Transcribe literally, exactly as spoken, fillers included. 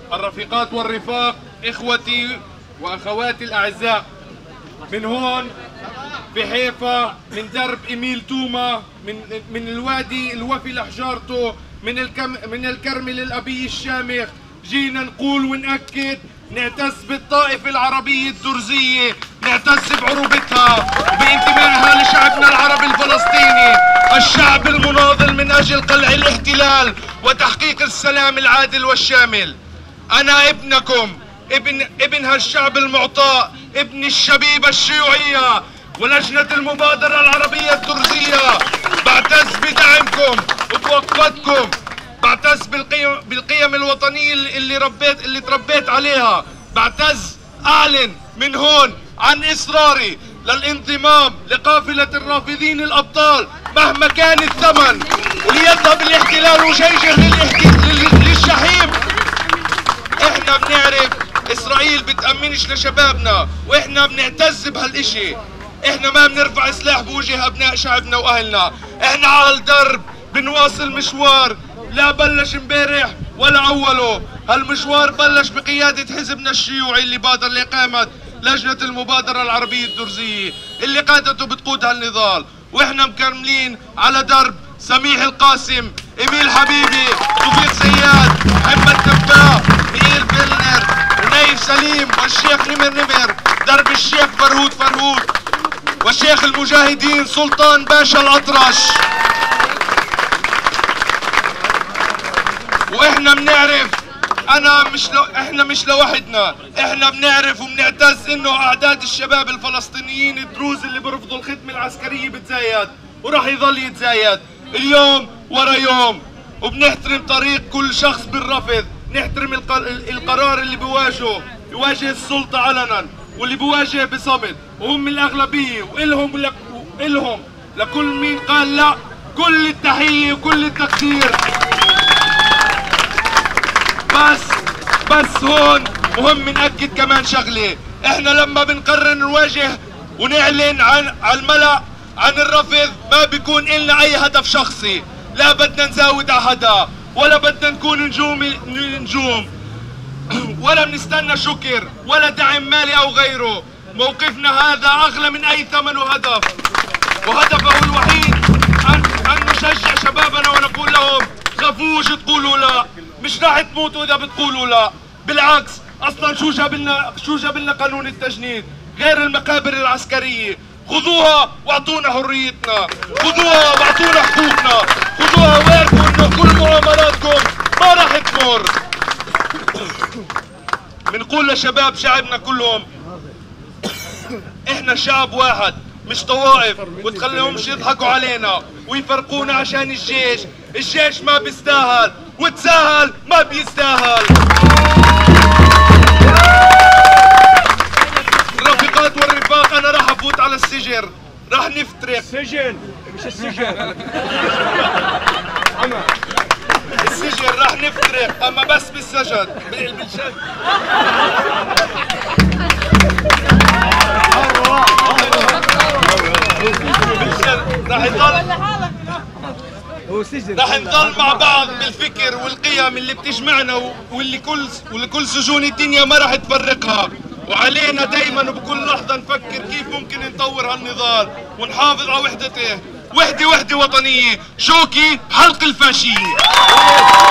الرفيقات والرفاق، إخوتي وأخواتي الأعزاء، من هون في حيفا، من درب إميل توما، من من الوادي الوفي لحجارته، من الكم من الكرمل الأبي الشامخ، جينا نقول ونأكد نعتز بالطائفة العربية الدرزية، نعتز بعروبتها وبانتمائها لشعبنا العربي الفلسطيني، الشعب المناضل من أجل قلع الاحتلال وتحقيق السلام العادل والشامل. أنا ابنكم، ابن ابن هالشعب المعطاء، ابن الشبيبة الشيوعية ولجنة المبادرة العربية الدرزية، بعتز بدعمكم وبوقفتكم، بعتز بالقيم بالقيم الوطنية اللي ربيت اللي تربيت عليها، بعتز أعلن من هون عن إصراري للانضمام لقافلة الرافضين الأبطال مهما كان الثمن، وليذهب الاحتلال وجيشه للجحيم. احنا بنعرف إسرائيل بتأمنش لشبابنا، واحنا بنعتز بهالإشي. احنا ما بنرفع سلاح بوجه أبناء شعبنا وأهلنا، احنا على الدرب بنواصل مشوار لا بلش امبارح ولا أوله. هالمشوار بلش بقيادة حزبنا الشيوعي اللي بادر لإقامة لجنة المبادرة العربية الدرزية اللي قادته بتقود هالنضال، واحنا مكملين على درب سميح القاسم، إميل حبيبي، توفيق زياد، محمد تباه، ميل فيلنر، ونايف سليم، والشيخ نمر نمر، درب الشيخ فرهود فرهود، والشيخ المجاهدين سلطان باشا الأطرش. واحنا بنعرف انا مش لو احنا مش لوحدنا، احنا بنعرف وبنعتز انه اعداد الشباب الفلسطينيين الدروز اللي برفضوا الخدمه العسكريه بتزايد وراح يظل يتزايد اليوم ورا يوم، وبنحترم طريق كل شخص بالرفض، نحترم القرار اللي بيواجهه بيواجه السلطه علنا واللي بيواجه بصمت، وهم الاغلبيه، والهم لك والهم لكل مين قال لا كل التحيه وكل التقدير. بس بس هون مهم نأكد كمان شغله، احنا لما بنقرر نواجه ونعلن عن على الملأ عن الرفض ما بيكون إلنا اي هدف شخصي، لا بدنا نزاود على حدا ولا بدنا نكون نجوم نجوم ولا بنستنى شكر ولا دعم مالي او غيره. موقفنا هذا اغلى من اي ثمن وهدف، وهدفه الوحيد ان ان نشجع شبابنا ونقول لهم خافوش تقولوا لا، مش راح تموتوا اذا بتقولوا لا، بالعكس اصلا شو جاب لنا شو جاب لنا قانون التجنيد غير المقابر العسكريه؟ خذوها واعطونا حريتنا، خذوها واعطونا حقوقنا، خذوها واعرفوا انه كل مؤامراتكم ما راح تمر. بنقول لشباب شعبنا كلهم احنا شعب واحد مش طوائف، وتخليهمش يضحكوا علينا ويفرقونا عشان الجيش، الجيش ما بيستاهل وتساهل ما بيستاهل. الرفيقات والرفاق انا راح افوت على السجن، راح نفترق. السجن مش السجن السجن راح نفترق، اما بس بالسجن بالشد راح يضل راح نضل مع بعض بالفكر والقيم اللي بتجمعنا واللي كل واللي كل سجون الدنيا ما راح تفرقها، وعلينا دايما وبكل لحظه نفكر كيف ممكن نطور هالنضال ونحافظ على وحدته، وحده وحده وطنيه، شوكي بحلق الفاشيه.